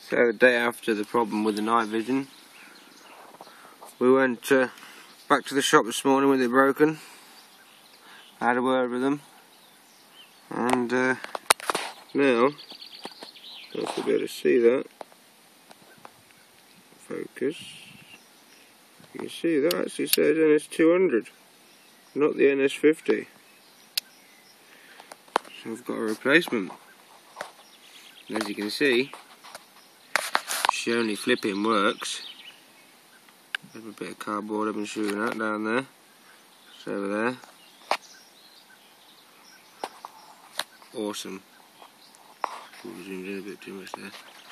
So the day after the problem with the night vision, we went back to the shop this morning with it broken. I had a word with them, and now, I don't be able to see that. Focus. You can see that actually says NS200, not the NS50. So I've got a replacement. And as you can see, she only flipping works. There's a bit of cardboard I've been shooting at down there. It's over there. Awesome. Ooh, zoomed in a bit too much there.